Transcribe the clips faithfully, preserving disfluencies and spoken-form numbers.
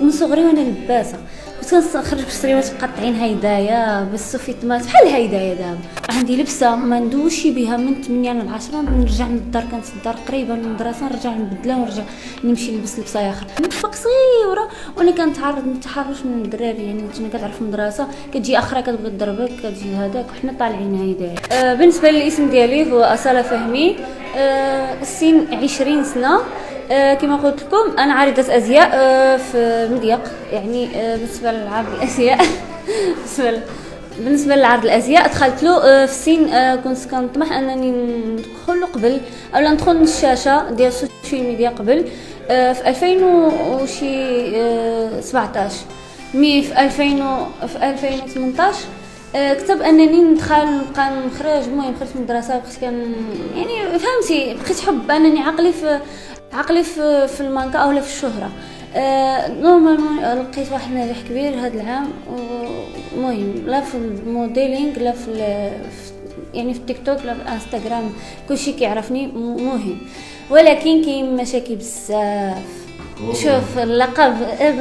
من صغري وانا لباسه، كنت كنخرج بسريوات مقطعين هيدايا بالسوفيتمات بحال هيدايا دابا. عندي لبسه ما ندوش بها من ثمانية ل عشرة، نرجع للدار، كانت الدار قريبه من المدرسه، نرجع نبدلها ونرجع نمشي نلبس لبسه اخر. نتفق صغيره وانا كنتعرض للتحرش من الدراري، يعني كنا كتعرف المدرسه كتجي اخرى كتبغي تضربك كتجي هذاك وحنا طالعين هيدايا. آه بالنسبه للاسم ديالي هو أصالة فهمي. آه السن عشرين سنه. آه كما قلت لكم انا عارضه ازياء آه في مضيق، يعني آه بالنسبه للعرض الازياء بالنسبه بالنسبه للعرض الازياء دخلت له آه في السن آه كنت كنطمح انني ندخل له قبل اولا ندخل للشاشه ديال السوشيال ميديا قبل آه في ألفين وشي آه سبعطاش. مي في ألفين في ألفين وثمنطاش آه كتب انني ندخل نبقى نخرج. المهم خرجت من المدرسه بقيت كان يعني فهمتي بقيت حب انني عقلي في عقلي في في المانكا اولا في الشهره. آه نورمالمون لقيت واحد النجاح كبير هذا العام. المهم لا في الموديلينغ لا في يعني في التيك توك لا في الانستغرام كلشي كيعرفني مهم، ولكن كاين مشاكل بزاف. شوف اللقب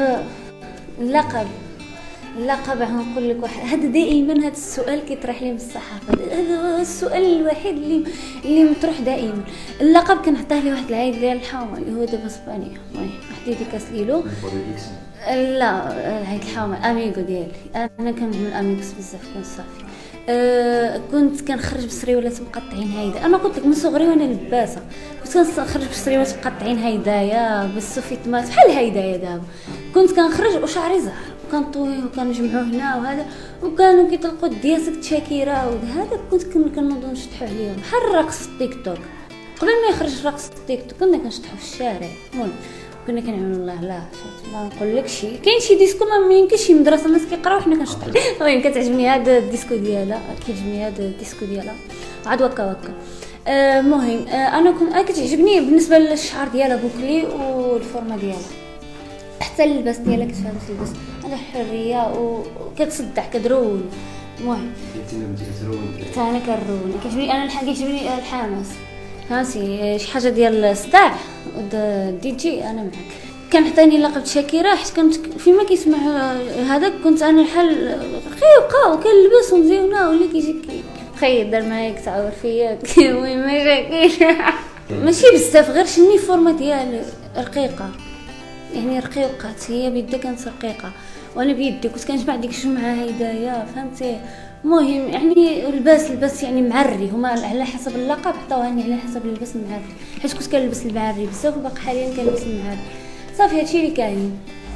اللقب اللقب غنقول لك واحد، هذا دائما هذا السؤال كيطرح لي من الصحافه، هذا السؤال الوحيد اللي اللي مطروح دائما. اللقب كنعطيه لي واحد العيد ديال الحومه اللي هو دابا اسبانيا. المهم واحد ديديكاس ليلو. لا العيد الحومه اميغو ديالي، انا كنعمل اميغوس بزاف كنت صافي. أه كنت كنخرج بسريولات مقطعين هيدا، انا قلت لك من صغري وانا لباسه، كنت كنخرج بسريولات مقطعين هيدايا بالسوفيتمات بحال هيدايا دابا. كنت كنخرج وشعري زهر وكنطويه وكنجمعوه هنا وهذا، وكانوا كيطلقوا دياسك شاكيرا وهذا، كنت كنوضو نشطحوا عليهم بحال الرقص في التيك توك. قبل ما يخرج الرقص في التيك توك كنا كنشطحوا في الشارع. المهم كنا كنعملوا الله لا ما نقول لك شي، كاين شي ديسكو ما يمكنش شي مدرسه الناس كيقراو حنا كنشطحوا. المهم كتعجبني هذا الديسكو ديالها، كيعجبني هذا الديسكو ديالها عاد وكا وكا. المهم آه آه انا كنت آه كتعجبني بالنسبه للشعر ديالها بوكلي والفورمه ديالها، حتى اللباس ديالها كتفهم تلبس على حريه وكتصدع كدرون. المهم حتى انا كنرون كيعجبني انا الحال كيعجبني الحماس، فهمتي شي حاجه ديال الصداع دي جي انا معاك. كان عطاني لقب شاكيرا حيت كنت فيما كيسمع هذاك كنت انا الحال رقيقه وكنلبس ومزيونه، ولا كيجي خير دار معايا كتعور فيا. المهم مشاكل ماشي بزاف غير شني فورمه ديال رقيقه، يعني رقيقات هي بيدها كانت رقيقه وانا بيدي كنت كنجمع ديك الجمعه هيدايا فهمتي. المهم يعني اللباس لباس يعني معري، هما على حسب اللقب عطاوهاني على حسب اللباس المعري، حيت كنت كنلبس المعري بزاف وباقي حاليا كنلبس المعري صافي. هادشي اللي كاين.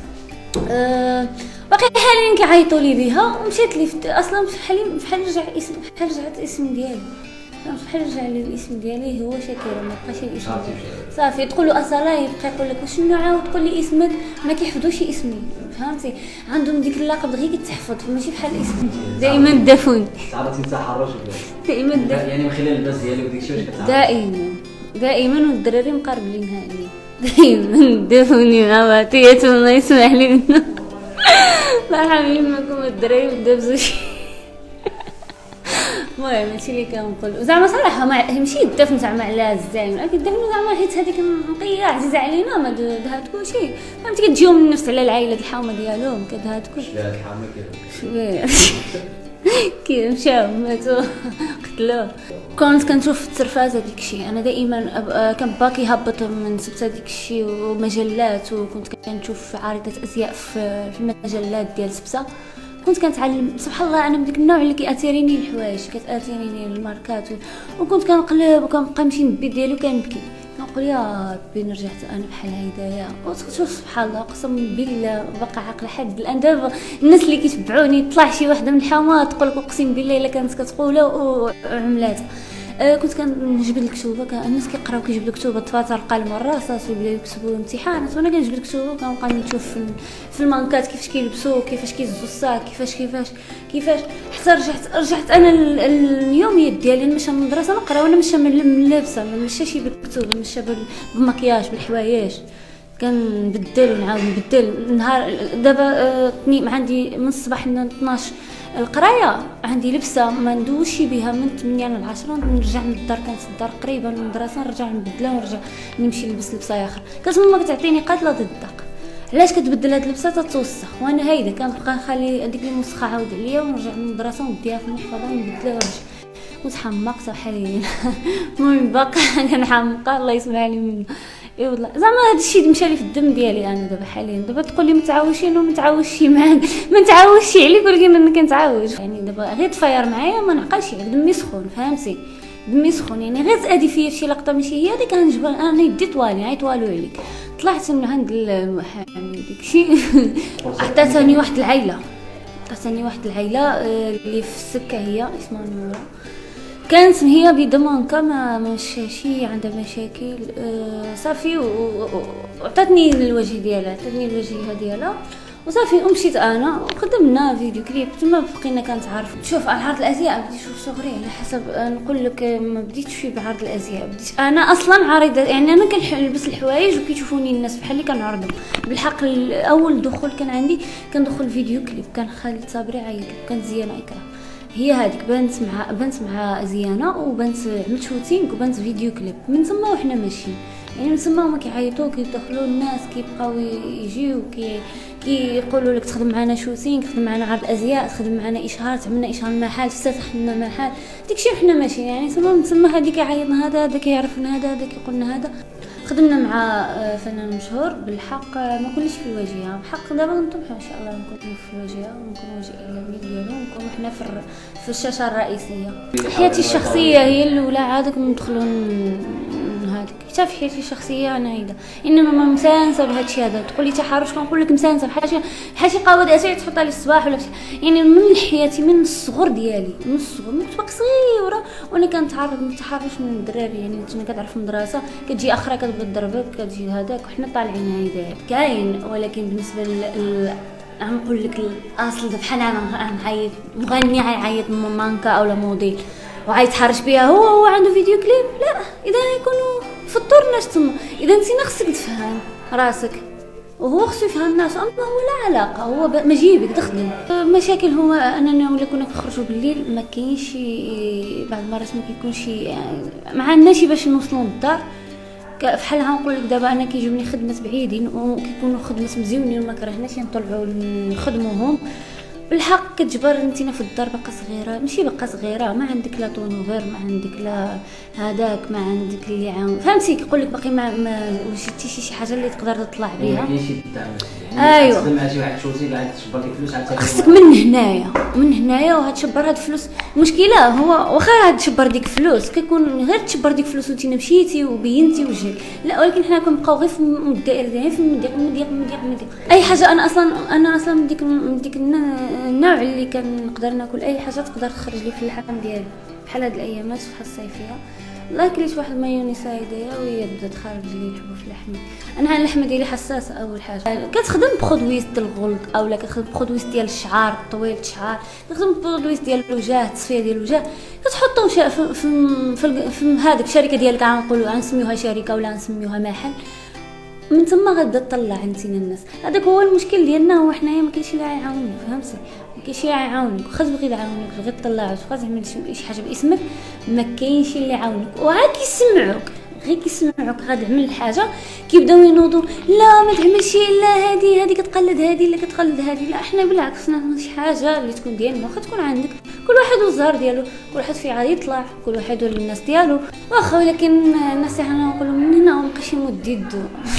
أه باقي حاليا كيعيطوا لي بها ومشات لي اصلا بحال بحال رجع اسم بحال رجعت اسم ديالي بحال رجع لي الاسم ديالي هو شاكيرا، ما بقاش الاسم ديالي صافي. تقولوا أصالة يبقى يقول لك شنو عاود تقول لي اسمك، ما كيحفظوش اسمي فهمتي، عندهم ديك اللقب غير كتحفظ ماشي بحال اسمي. دائما دافوني تعرفتي تحرش دائما يعني من خلال اللباس ديالي وديك الشيء واش كتعرف دائما دائما والدراري مقربلينها عليا دائما دافوني مع عطيات الله يسمح لي منه. الله يحمي يمكم الدراري ودابزو شي. المهم هادشي اللي كنقول زعما صراحه ما ماشي الدفن زعما على الزعيم، ولكن الدفن زعما حيت هذيك نقيه عزيزه علينا ما دهاتكو شي فهمتي، كتجيهم من النفس على العائله الحامه ديالهم كدهاتكو شويه الحامه شويه كي مشاو ماتوا قتلوه. كنت كنشوف الترفازه ديك الشيء، انا دائما كان باكي هبط من سبت ديك الشيء ومجلات، وكنت كنشوف عارضه ازياء في المجلات ديال سبسه. كنت كنتعلم سبحان الله انا من ديك النوع اللي كياتيريني الحوايج كتاتيريني الماركات، وكنت كنقلب وكنبقى نمشي نبي ديالي وكنبكي كنقول يا ربي رجعت انا بحال هيدايا. وشوف سبحان الله قسم بالله باقا عاقله حد الان. دابا الناس اللي كيتبعوني طلع شي وحده من الحومه تقول لك اقسم بالله الا كانت كتقولها وعملاتها. أه كنت كنجبد الكتوبه، الناس كيقراو كيجبدوا الكتوبه دفاتر القلم الرصاص ويبداو يكتبوا الامتحانات، وانا كنجبد الكتوبه وكنبقى نشوف في المانكات كيفاش كيلبسوا كيفاش كيزوا الصاك كيفاش كيفاش كيفاش حتى رجعت رجعت انا اليوميات ديالي نمشى من المدرسه نقرا وانا ماشيه من لابسه ما مشاش بالكتب مشى بالمكياج بالحوايج كنبدل ونعاود نبدل. نهار دابا أه عندي من الصباح ل اثناش القرايه، عندي لبسه ما ندوش بها من ثمانية ل عشرة، نرجع للدار كانت الدار قريبه من المدرسه نرجع نبدلها ونرجع نمشي نلبس لبسه اخر. كانت ماما كتعطيني قاتله ضد الدق علاش كتبدل هاد اللبسه تتوسخ، وانا هايده كنبقى نخلي هذيك اللي موسخه عاود عليا ونرجع من المدرسه ونديها في المحفظه ونبدلها ونمشي. كنت حماقه بحال المهم باقا كنحمقه الله يسمع لي منه. اي والله زعما هذا الشيء مشى لي في الدم ديالي انا دابا حاليا. دابا تقول لي متعاوشين وما متعاوشش معاك، ما نتعاوشش عليك ولكن انا كنتعاوش. يعني دابا غير تفاير معايا ما نعقلش عليك، دمي سخون فهمتي، دمي سخون. يعني غير تادي فيا شي لقطه ماشي هي هذيك كنجبر انا يدي طوالي عيطوالو عليك. طلعت من عند المحامي داكشي عطاتني واحد العائله عطاتني واحد العائله اللي في السكه، هي اسمها نورا، كانت هي بدمانكا ما ماشي عندها مشاكل أه صافي، وعطاتني الوجه ديالها عطاتني الوجهه ديالها وصافي. ومشيت انا وخدمنا فيديو كليب تما بقينا كنتعرفوا. شوف على عرض الازياء بديت شوف صغري على حسب نقول لك، ما بديتش في بعرض الازياء، بديت انا اصلا عارضه. يعني انا كنلبس الحوايج وكيشوفوني الناس بحال اللي كنعرضهم. بالحق اول دخول كان عندي كندخل فيديو كليب، كان خالد صابري عيط، كانت زينه اكرام هي هذيك، بنت مع بنت مع زيانه وبنت عملت شوتينغ وبنت فيديو كليب. من تما وحنا ماشيين، يعني من تما هما كيعيطوا كيدخلوا الناس كيبقاو يجيو كي كيقولوا لك تخدم معنا شوتينغ، تخدم معنا عرض ازياء، تخدم معنا اشهار، عملنا اشهار محل، افتتح لنا محل، داكشي وحنا ماشيين. يعني تما من تما هذيك كيعيطنا هذا هذا كيعرفنا هذا هذا كيقولنا هذا. خدمنا مع فنان مشهور بالحق، ما كناش في الواجهه بحق. دابا نطمحوا ان شاء الله نكونوا في الواجهه ونكونوا وجه اعلامي ديالو ونكونوا حنا في في الشاشه الرئيسيه. حياتي الشخصيه هي الاولى، عادك ندخلوا هذيك حتى في حياتي الشخصيه انا هيدا انما ما مسانسه بهذا الشيء هذا. تقول لي تحرش كنقول لك مسانسه بحال شي بحال شي قهوه داسيه تحطها لي الصباح ولا يعني من حياتي من الصغر ديالي، من الصغر من كنت صغيره وانا كنتعرض للتحرش من الدراري. يعني كنت كتعرف في المدرسه كتجي اخرى كتبغي تضربك كتجي هذاك وحنا طالعين هيدا كاين. ولكن بالنسبه لل نقول لك الاصل بحال انا نعيط مغني عيط مانكا اولا موديل وعيتحرش بها هو هو عنده فيديو كليب، لا اذا يكونوا فطرناش تما. اذا انت خصك تفهم راسك وهو خصو يفهم الناس، اما هو لا علاقه، هو مجيبك تخدم. مشاكل هو اننا ولا كنا كنخرجوا بالليل ما كاينش بعض المرات ما كيكونش يعني ما عندناش باش نوصلوا للدار. بحال غنقول لك دابا انا كيجوني خدمات بعيدين وكيكونوا خدمات مزيونين وما كرهناش نطلعوا نخدموهم. بالحق كتجبر انتينا في الدار باقا صغيره، ماشي باقا صغيره، ما عندك لا طونوفير، ما عندك لا هذاك، ما عندك اللي عاون فهمتي. كيقول لك باقي ما, ما وجدتي شي حاجه اللي تقدر تطلع بها. ما كاينش الدعم يعني ايوه تخدم مع شي واحد شوتي قاعد تشبر لك فلوس عاد خصك من هنايا من هنايا وهتشبر هاد الفلوس. المشكله هو واخا هاد تشبر ديك فلوس كيكون غير تشبر ديك فلوس وانت مشيتي وبينتي وجهك، لا ولكن حنا كنبقاو غير في الدائره ديالنا في المضيق المضيق المضيق المضيق اي حاجه. انا اصلا انا اصلا من ديك من ديك النوع اللي كنقدر ناكل اي حاجه تقدر تخرج لي في اللحم ديالي. بحال هاد الايامات في الصيفيه الله كليت واحد المايونيز هيدايا وهي بدات تخرج لي الحبوب في اللحم. انا اللحمه ديالي حساسه اول حاجه. كتخدم برودويس ديال الغلط اولا كتخدم برودويس ديال الشعر طويل الشعر، كتخدم برودويس ديال الوجه التصفيه ديال الوجه، كتحطو في في في, في هذيك الشركه ديالك غنقولوا غنسميوها شركه ولا غنسميوها محل. من تما غادا تطلع عندنا الناس. هذاك هو المشكل ديالنا، هو حنايا ما كاينش اللي غيعاونك فهمتي، ما كاينش اللي غيعاونك. واخا تبغي يعاونك غير طلع واخا تعمل شي حاجه باسمك ما كاينش اللي يعاونك. وعا كيسمعوك غير كيسمعوك غادي تعمل الحاجه كيبداو ينوضوا لا ما تعملش الا هذه هذه كتقلد هذه لا كتقلد هذه. لا احنا بالعكس نعمل شي حاجه اللي تكون ديالنا. واخا تكون عندك كل واحد والزهر ديالو، كل واحد فيه غادي يطلع، كل واحد والناس ديالو واخا. ولكن الناس حنا نقولوا من هنا ومابقاش يمد يدو.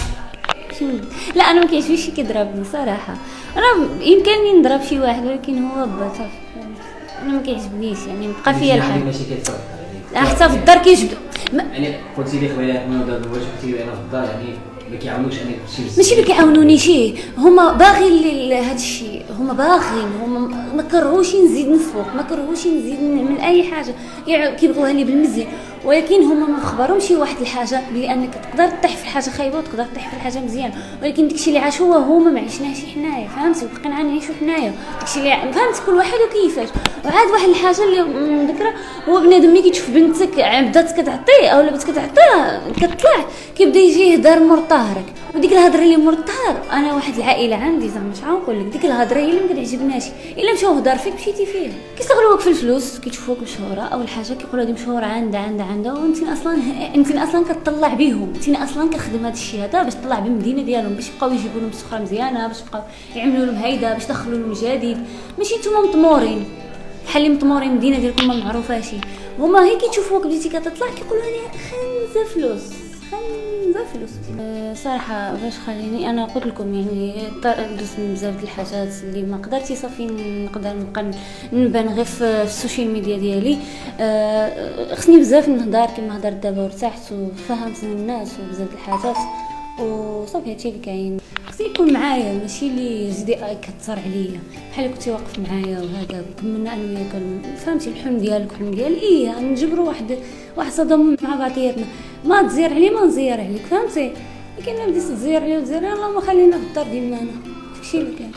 لا انا ما كيعجبنيش شي كيضربني صراحه. انا يمكن نضرب شي واحد ولكن هو بصافي انا ما كيعجبنيش يعني نبقى فيا الحال. حتى في الدار كيجبدوا يعني قلتي لي قبيله من دابا واش قلتي لي انا في الدار يعني ما كيعاونوكش انك تمشي ماشي ما كيعاونونيش، هما باغيين هذا الشيء، هما باغيين هما ما كرهوش نزيد نفوق، ما كرهوش نزيد نعمل اي حاجه، كيبغوها لي بالمزيان. ولكن هما ما خبروش شي واحد الحاجه بلي انك تقدر طيح في الحاجه خايبه وتقدر طيح في الحاجه مزيان. ولكن داكشي اللي عاشوه هما ما عشناهش حنايا فهمتي، وبقينا نعيشو حنايا داكشي اللي فهمت كل واحد وكيفاش. وعاد واحد الحاجه اللي مذكره هو بنادم ملي كتشوف بنتك بدات كتعطيه اولا بدات كتعطيها كتطلع كيبدا يجي يهدر مور طاهرك. وديك الهضره اللي مور الطهر انا واحد العائله عندي زعما مش غنقول لك ديك الهضره هي اللي ما كتعجبناش. الا مشاو هدار فيك مشيتي فيها كيستغلوك في الفلوس، كيشوفوك مشهوره اول حاجه كيقولوا هذه مشهوره عندها عندها عندها، وانت اصلا انت اصلا كتطلع بهم، انت اصلا كخدم هذا الشيء هذا باش تطلع بالمدينه ديالهم، باش يبقاو يجيبوا لهم سخره مزيانه، باش يبقاو يعملوا لهم هيدا، باش يدخلوا لهم جديد، ماشي نتوما مطمورين بحال اللي مطمورين المدينه ديالكم ما معروفاش، هما هي كيشوفوك بديتي كتطلع كيقولوا لي خنزه فلوس خنزه فلوس. أه صراحه باش خليني انا قلت لكم يعني دوزت بزاف د الحاجات اللي ما قدرتي صافي نقدر نبقى نبان غير في السوشيال ميديا ديالي. أه خصني بزاف نهضر كما هضرت دابا وارتحت وفهمت الناس وبزاف د الحاجات وصافي هادشي اللي كاين. خصني يكون معايا ماشي اللي يزيد كثر عليا، بحال كنتي واقف معايا وهذا كملنا انا وياك فهمتي الحلم ديالك الحلم ديالي ايه نجبروا واحد واحد صدام مع بعضياتنا، ما تزير عليه ما نزير عليك فهمتي، لكن ما بديتش تزير عليه وتزير اللهم خلينا في الدار ديالنا، داكشي اللي كاين.